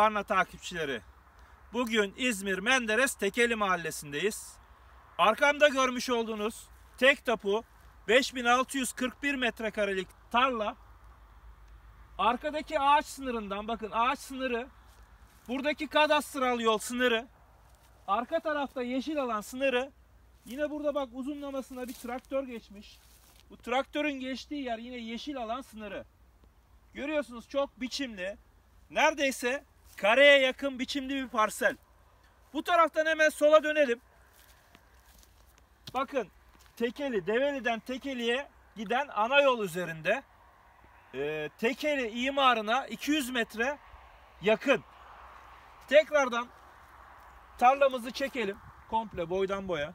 Varna takipçileri. Bugün İzmir Menderes Tekeli Mahallesi'ndeyiz. Arkamda görmüş olduğunuz tek tapu 5641 metrekarelik tarla. Arkadaki ağaç sınırından, bakın ağaç sınırı, buradaki kadastral yol sınırı, arka tarafta yeşil alan sınırı. Yine burada bak uzunlamasına bir traktör geçmiş. Bu traktörün geçtiği yer yine yeşil alan sınırı. Görüyorsunuz, çok biçimli. Neredeyse kareye yakın biçimli bir parsel. Bu taraftan hemen sola dönelim. Bakın Tekeli, Develi'den Tekeli'ye giden ana yol üzerinde. Tekeli imarına 200 metre yakın. Tekrardan tarlamızı çekelim. Komple boydan boya.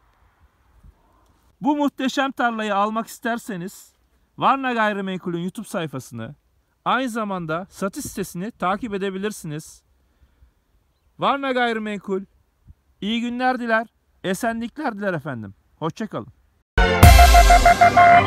Bu muhteşem tarlayı almak isterseniz Varna Gayrimenkul'ün YouTube sayfasını, aynı zamanda satış sitesini takip edebilirsiniz. Varna Gayrimenkul iyi günler diler, esenlikler diler efendim. Hoşça kalın.